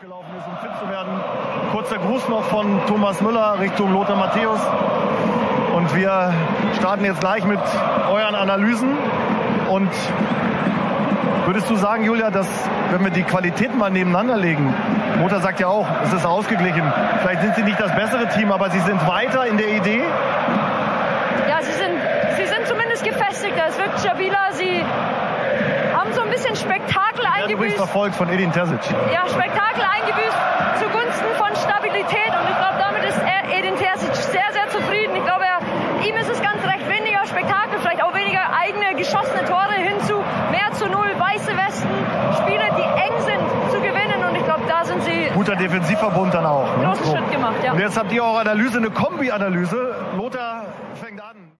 abgelaufen ist, um fit zu werden. Kurzer Gruß noch von Thomas Müller Richtung Lothar Matthäus. Und wir starten jetzt gleich mit euren Analysen. Und würdest du sagen, Julia, dass, wenn wir die Qualitäten mal nebeneinander legen, Lothar sagt ja auch, es ist ausgeglichen. Vielleicht sind sie nicht das bessere Team, aber sie sind weiter in der Idee? Ja, sie sind zumindest gefestigter. Es wirkt stabiler. Sie haben so ein bisschen Spektakel eingebüßt. Übrigens verfolgt von Edin Terzic. Ja, Spektakel eingebüßt zugunsten von Stabilität. Und ich glaube, damit ist Edin Terzic sehr, sehr zufrieden. Ich glaube, ihm ist es ganz recht, weniger Spektakel, vielleicht auch weniger eigene geschossene Tore hinzu. Mehr zu 0, weiße Westen, Spiele, die eng sind zu gewinnen. Und ich glaube, da sind sie... Guter Defensivverbund dann auch. Großen Schritt gemacht, ja. Und jetzt habt ihr eure Analyse, eine Kombi-Analyse. Lothar fängt an.